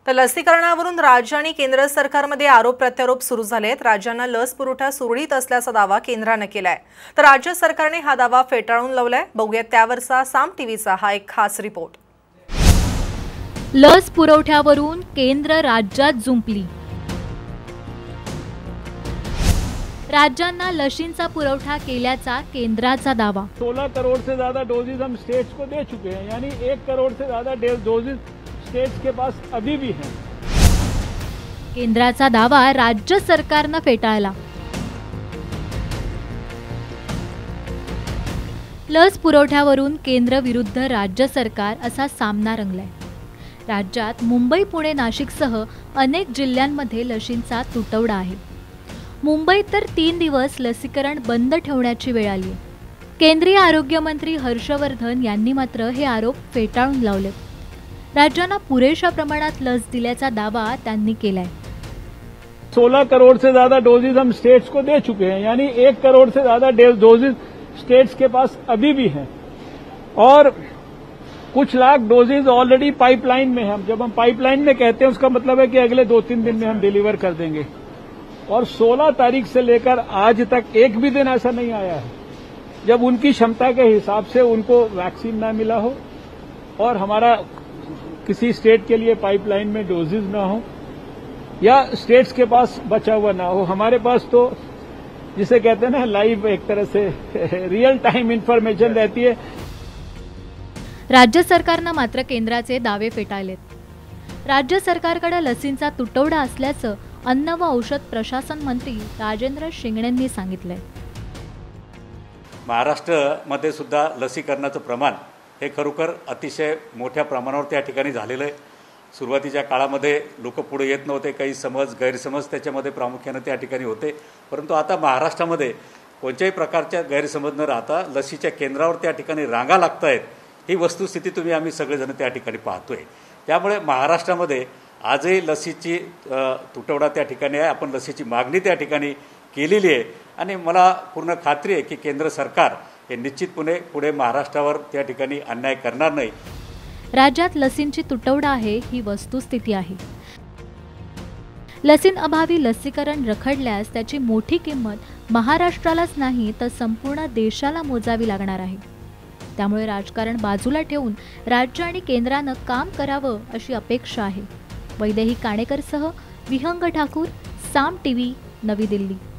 तर लसीकरणावरून राज्य आणि केंद्र सरकारमध्ये आरोप प्रत्यारोप सुरू झालेत। राज्यांना लस पुरवठा सुरळीत असल्याचा दावा केंद्राने केलाय, तर राज्य सरकारने हा दावा फेटाळून लावलाय। बघूयात त्यावरचा साम टीव्हीचा हा एक खास रिपोर्ट। लस पुरवठ्यावरून केंद्र राज्यात जुंपली। राज्यांना लशींचा पुरवठा केल्याचा केंद्राचा दावा। 16 करोड़ से ज्यादा डोजेज हम स्टेट्स को दे चुके हैं, यानी 1 करोड़ से ज्यादा डोजेज स्टेट्स के पास अभी भी हैं। केंद्राचा दावा राज्य सरकारने फेटाळला। लस पुरवठ्यावरून केंद्र विरुद्ध राज्य सरकार असा सामना रंगलाय। राज्यात मुंबई, पुणे, नाशिकसह अनेक जिल्ह्यांमध्ये लशींचा तुटवडा आहे। मुंबईत तर 3 दिवस लसीकरण बंद ठेवण्याची वेळ आली आहे। केंद्रीय आरोग्य मंत्री हर्षवर्धन यांनी मात्र हे आरोप फेटाळून लावले। राज्यांना पुरेशा प्रमाणात लस दिल्याचा दावा त्यांनी केलाय। 16 करोड़ से ज्यादा डोजेज हम स्टेट्स को दे चुके हैं, यानी 1 करोड़ से ज्यादा डोजेज स्टेट्स के पास अभी भी हैं और कुछ लाख डोजेज ऑलरेडी पाइपलाइन में हैं। जब हम पाइपलाइन में कहते हैं उसका मतलब है कि अगले 2-3 दिन में हम डिलीवर कर देंगे। और 16 तारीख से लेकर आज तक एक भी दिन ऐसा नहीं आया है जब उनकी क्षमता के हिसाब से उनको वैक्सीन ना मिला हो और हमारा किसी स्टेट के लिए पाइपलाइन में डोजेज ना हो या स्टेट्स के पास बचा हुआ ना हो। हमारे पास तो जिसे कहते हैं ना लाइव, एक तरह से रियल टाइम इन्फॉर्मेशन रहती है। राज्य सरकारने मात्र केंद्राचे दावे फेटाळलेत। राज्य सरकारकडे लसींचा तुटवडा असल्याचं अन्न व औषध प्रशासन मंत्री राजेंद्र शिंगणेंनी सांगितलंय। महाराष्ट्रामध्ये सुद्धा लसीकरणाचं प्रमाण हे खरोखर अतिशय मोठ्या प्रमाणावर त्या ठिकाणी झालेलं आहे। सुरुवातीच्या काळामध्ये लोक पुढे येत नव्हते, काही गैरसमज त्याच्यामध्ये प्रामुख्याने त्या ठिकाणी होते, परंतु आता महाराष्ट्रामध्ये कोणत्याही प्रकारच्या गैरसमज न राहता लसीच्या केंद्रावर त्या ठिकाणी रांगा लागत आहेत, ही वस्तुस्थिती तुम्ही आम्ही सगळेजण त्या ठिकाणी पाहतोय। त्यामुळे महाराष्ट्रामध्ये आजही लसीची तुटवडा त्या ठिकाणी आहे। आपण लसीची मागणी त्या ठिकाणी केलेली आहे आणि मला पूर्ण खात्री आहे की केंद्र सरकार हे निश्चितपणे पुढे महाराष्ट्रावर त्या ठिकाणी अन्याय करणार नाही। राज्यात लसींची तुटवडा आहे ही वस्तुस्थिती आहे। लसींअभावी लसीकरण रखडल्यास त्याची मोठी किंमत महाराष्ट्रालाच नाही तर संपूर्ण देशाला मोजावी लागणार आहे। त्यामुळे राजकारण बाजूला ठेवून राज्य आणि केंद्राने काम करावं अशी अपेक्षा आहे। वैदेही काणेकरसह विहंग ठाकूर, साम टीव्ही, नवी दिल्ली।